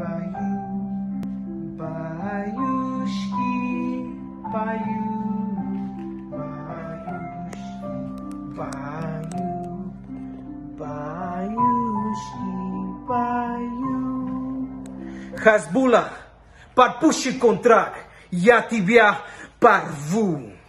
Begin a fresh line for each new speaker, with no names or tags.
Баюшки поют, баюшки поют. Хазбулlah, подпиши контракт, я тебя порву.